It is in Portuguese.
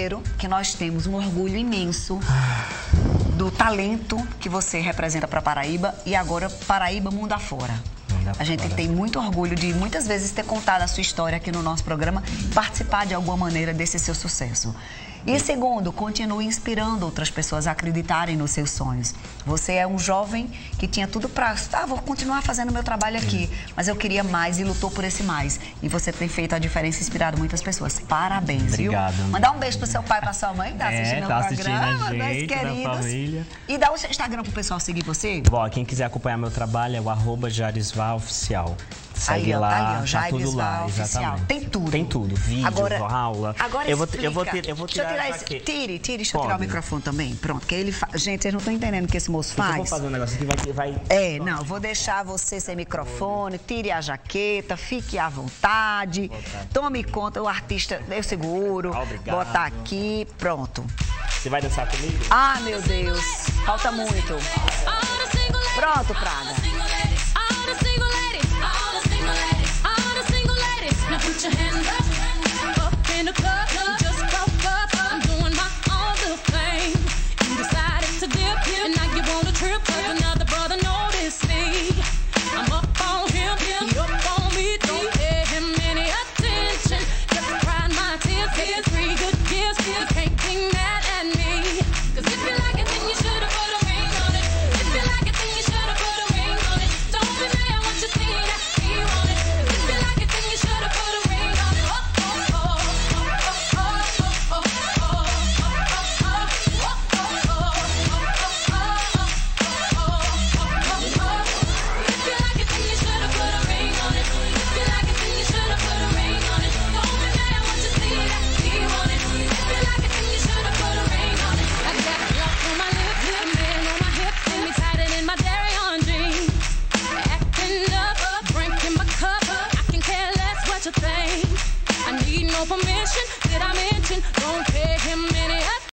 Primeiro, que nós temos um orgulho imenso do talento que você representa para Paraíba e agora Paraíba mundo afora. A gente tem muito orgulho de muitas vezes ter contado a sua história aqui no nosso programa e participar de alguma maneira desse seu sucesso. E segundo, continue inspirando outras pessoas a acreditarem nos seus sonhos. Você é um jovem que tinha tudo para... vou continuar fazendo meu trabalho aqui, mas eu queria mais e lutou por esse mais. E você tem feito a diferença e inspirado muitas pessoas. Parabéns, Obrigado, viu? Mandar um beijo pro seu pai e pra sua mãe, que tá assistindo tá o assistindo programa, a meus gente, queridos. da família. E dá o seu Instagram pro pessoal seguir você. Bom, quem quiser acompanhar meu trabalho é o @JarisvalOficial. Segue Aí, lá, tá ali, ó, tá tudo lá, Oficial. exatamente. Tem tudo. Tem tudo, vídeo, aula. Agora eu vou deixa eu tirar esse... Tire, deixa eu tirar o microfone também. Pronto, que ele faz. Gente, vocês não estão entendendo o que esse moço faz. Eu vou fazer um negócio aqui, vai... Não, vou deixar você sem microfone, tire a jaqueta, fique à vontade. Tome conta, o artista, eu seguro. Obrigado. Botar aqui, pronto. Você vai dançar comigo? Ah, meu Deus, falta muito. Pronto, Praga. Put your hands up in the club. You just broke up. I'm doing my own little thing. You decided to dip, and now you want to trip. 'Cause another brother noticed me. I'm up on him, he up on me. Don't pay him any attention. Just cried my tears, getting 3 good years. You can't be mad at me. 'Cause if you like it, then you should have put a ring on it. If you like it, then you should have put a ring on it. Don't be mad once you see that he want it. If you like it, then you should have put a ring on it. Permission, did I mention? Don't pay him any